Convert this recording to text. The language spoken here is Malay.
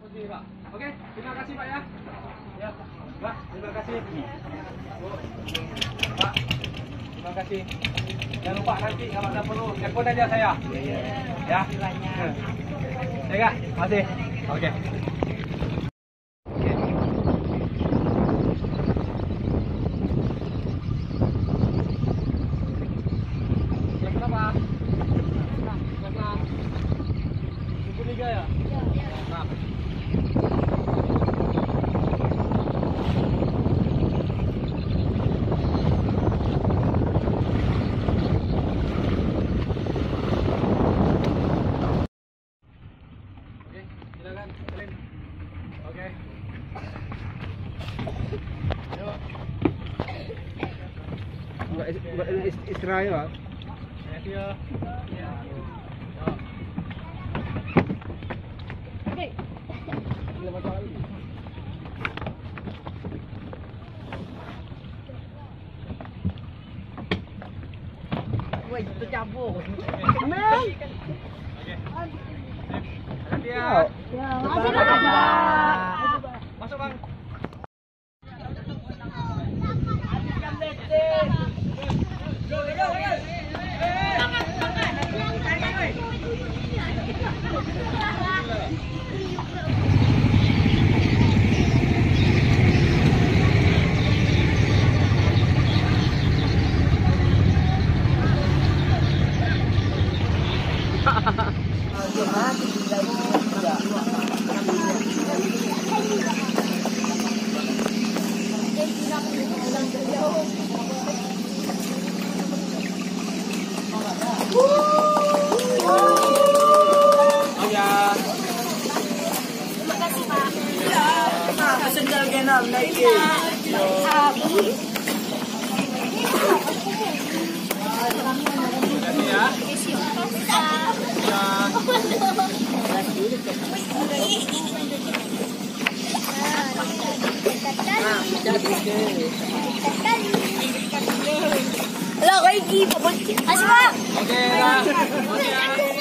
Okey, terima kasih Pak ya. Ya, Pak, terima kasih. Pak, terima kasih. Jangan lupa nanti kalau ada perlu telepon aja saya. Ya. Ya, makasih. Oke. Kenapa? Karena buku liga ya? Nah. Silakan, Salim. Oke. Yuk. Buat istirahat ya. Thank you. Ya. Yuk. Oke. Woi, tercabur. Aman. Oke. Hati ya. Ya, makasih Bang. Masuk, Bang. Sendal genap lagi. Ya. Halo, lagi. Asma. Oke, dah. Oke ya.